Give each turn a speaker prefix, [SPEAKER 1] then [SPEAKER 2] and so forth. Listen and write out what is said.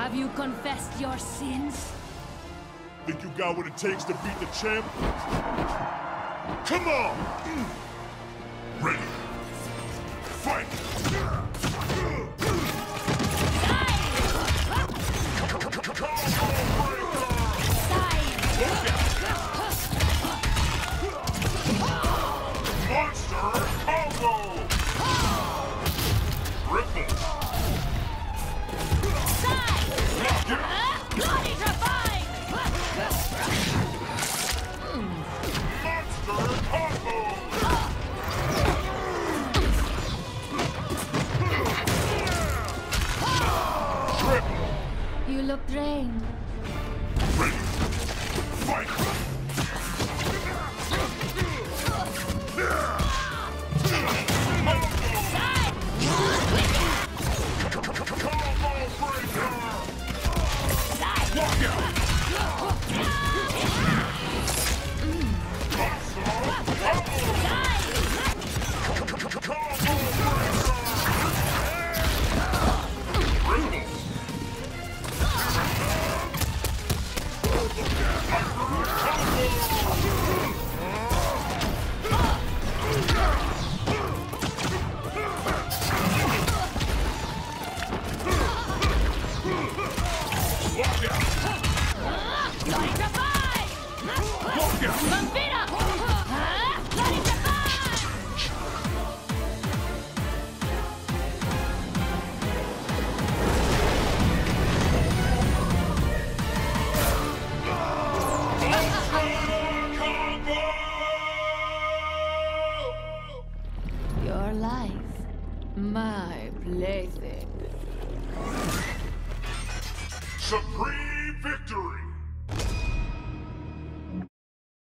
[SPEAKER 1] Have you confessed your sins?
[SPEAKER 2] Think you got what it takes to beat the champ? Come on! Ready. Fight! Monster combo! Ripple!
[SPEAKER 1] Bloody Trafine!
[SPEAKER 2] Monster combo! Triple!
[SPEAKER 1] You look drained.
[SPEAKER 2] Ready! Fight!
[SPEAKER 1] Your life, my plaything.
[SPEAKER 2] Supreme victory!